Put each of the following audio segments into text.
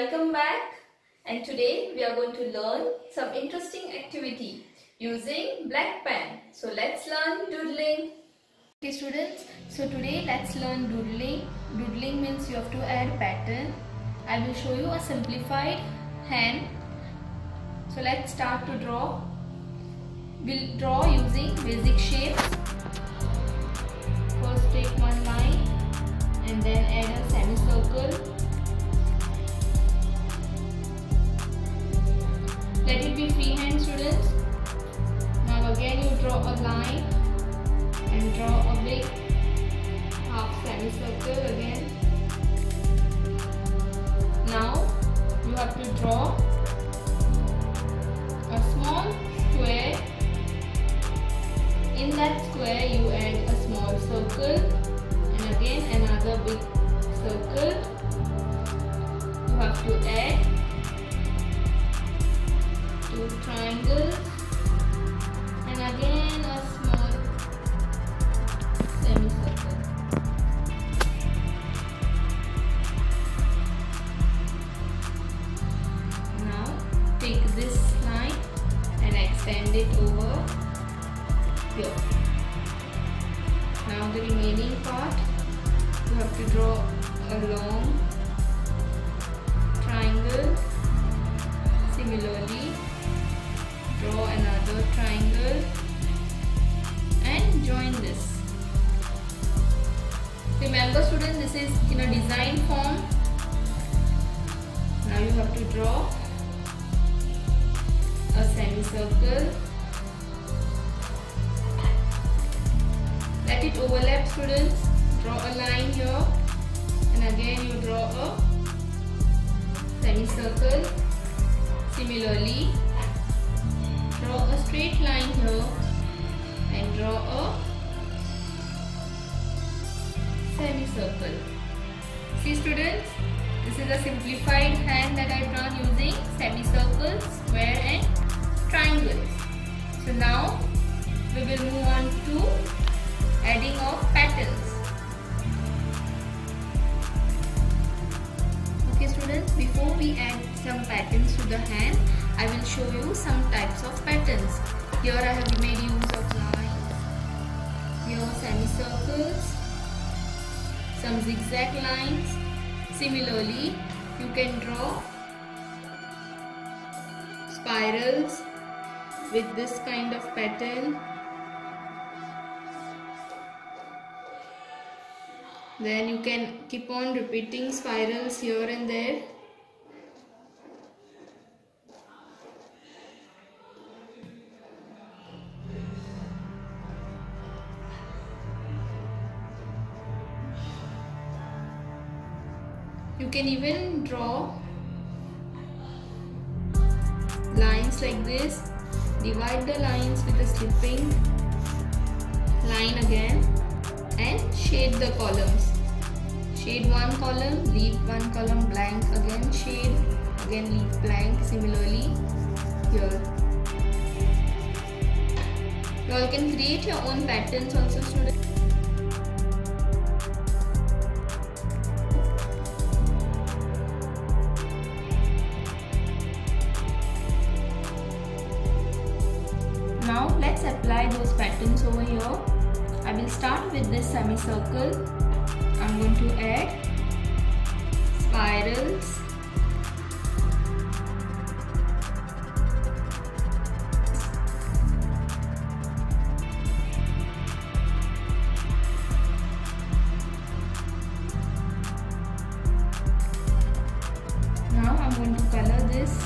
welcome back, and today we are going to learn some interesting activity using black pen. So let's learn doodling. Okay students, so today let's learn doodling. Doodling means you have to add pattern. I will show you a simplified hand. So let's start to draw. We'll draw using basic shapes. First take one line and then add a semicircle. Let it be freehand students. Now again you draw a line and draw a big half semicircle again. Now you have to draw a small square. In that square you add a small circle and again another big circle. You have to add two triangles and again a small semicircle. Now take this line and extend it over here. Now the remaining part you have to draw a long triangle. Similarly, draw another triangle and join this. Remember students, this is in a design form. Now you have to draw a semicircle. Let it overlap students. Draw a line here and again you draw a semicircle. Similarly, draw a straight line here and draw a semicircle. See students, this is a simplified hand that I drawn using semicircles, square and triangles. So now we will move on to adding of patterns. Okay students, before we add some patterns to the hand, I will show you some types of patterns. Here I have made use of lines, here semicircles, some zigzag lines. Similarly, you can draw spirals with this kind of pattern. Then you can keep on repeating spirals here and there. You can even draw lines like this. Divide the lines with a slipping line again and shade the columns. Shade one column, leave one column blank, again shade, again leave blank. Similarly here. You all can create your own patterns also students. Now let's apply those patterns over here. I will start with this semicircle. I'm going to add spirals, now I'm going to color this.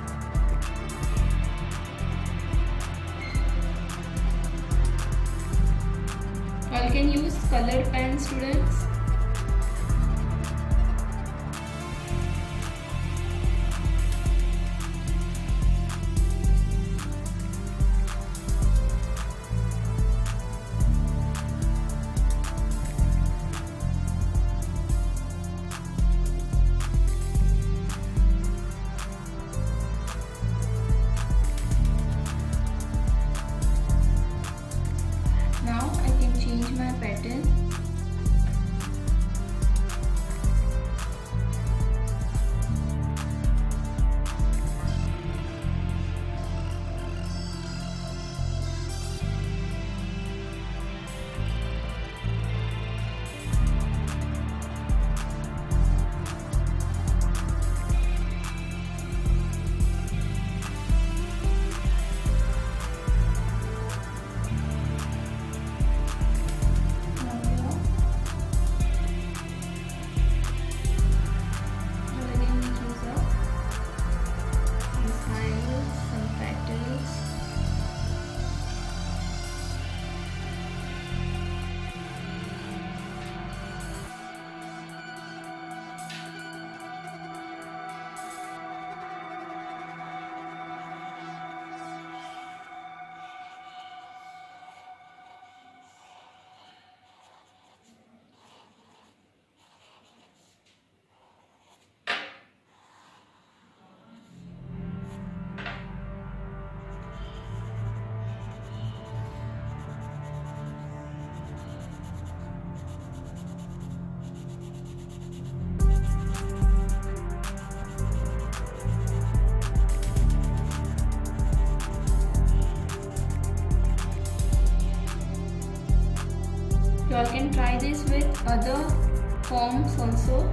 You can use colored pen students. Now I can change my pattern. can try this with other forms also.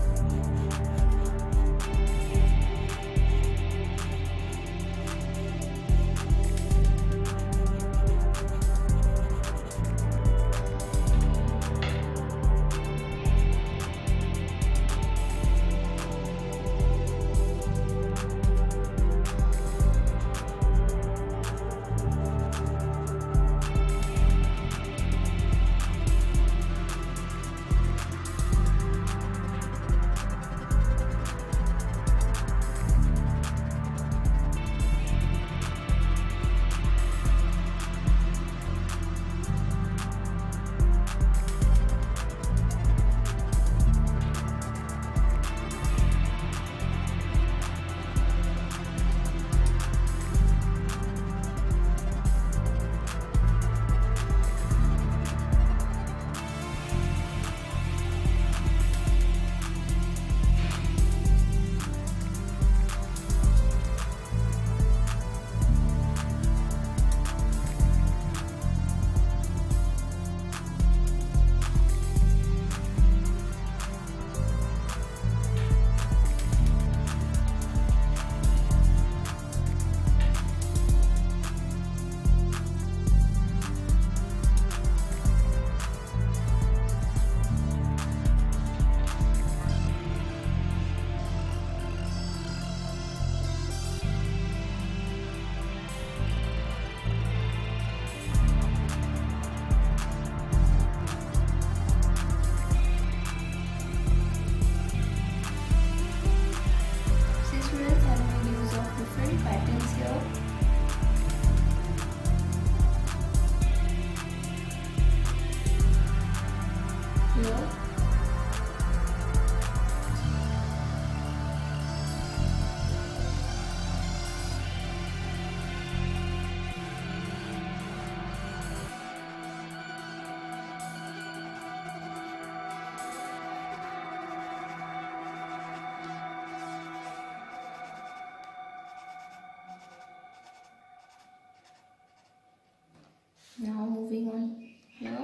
Now moving on here.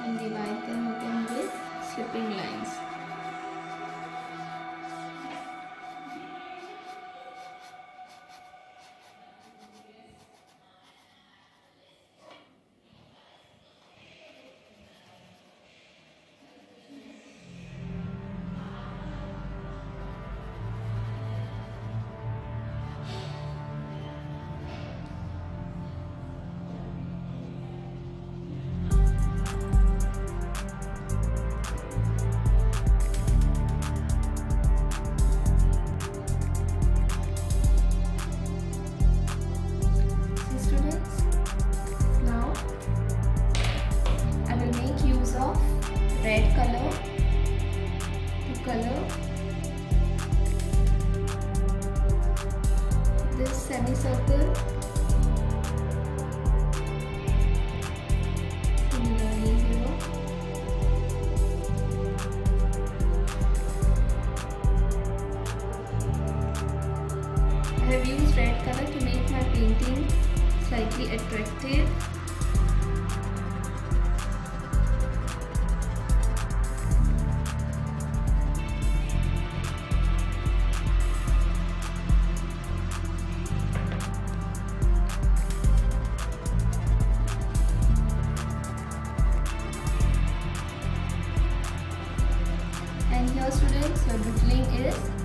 and divide them again with slipping lines. Red color to color this semicircle. Similarly here. I have used red color to make my painting slightly attractive. And here students, your doodling is